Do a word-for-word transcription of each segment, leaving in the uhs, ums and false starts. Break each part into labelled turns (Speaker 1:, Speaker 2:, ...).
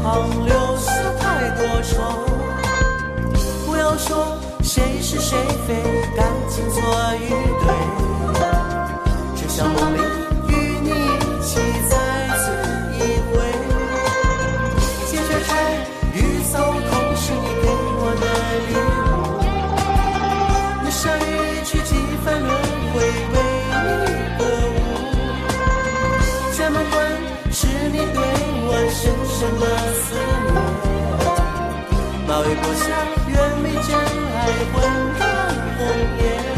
Speaker 1: 旁留下太多愁。不要说谁是谁非，感情错与对，只想梦里与你一起再次一回。结着柴与草同是你给我的礼物，那山雨去几番轮回为你歌舞。家门关是你对我深深的思念，马嵬坡下愿为真爱混干红颜。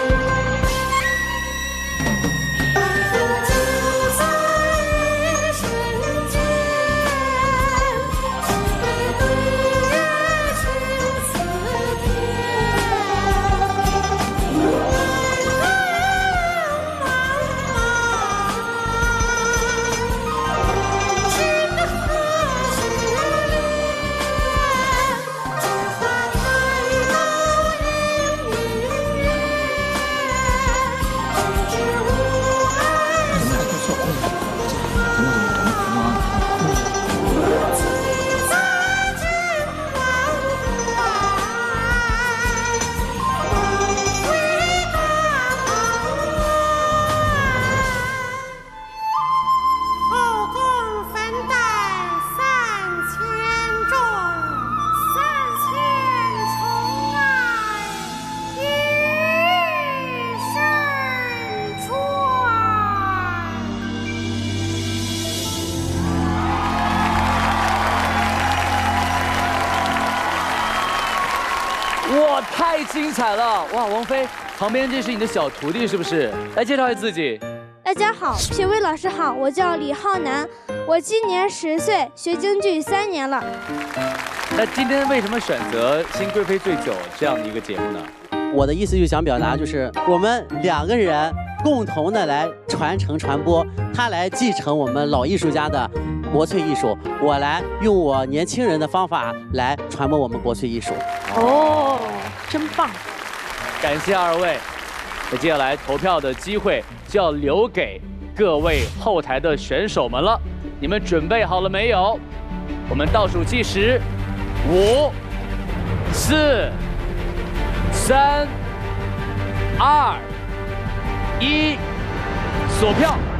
Speaker 2: 哇，太精彩了！哇，王菲，旁边这是你的小徒弟是不是？来介绍一下自己。
Speaker 3: 大家好，评委老师好，我叫李浩南，我今年十岁，学京剧三年了。
Speaker 2: 那今天为什么选择《新贵妃醉酒》这样的一个节目呢？
Speaker 4: 我的意思就想表达，就是我们两个人共同的来传承传播，他来继承我们老艺术家的国粹艺术，我来用我年轻人的方法来传播我们国粹艺术。
Speaker 5: 哦，真棒！
Speaker 2: 感谢二位。那接下来投票的机会就要留给各位后台的选手们了，你们准备好了没有？我们倒数计时，五、四、三、二、一，锁票。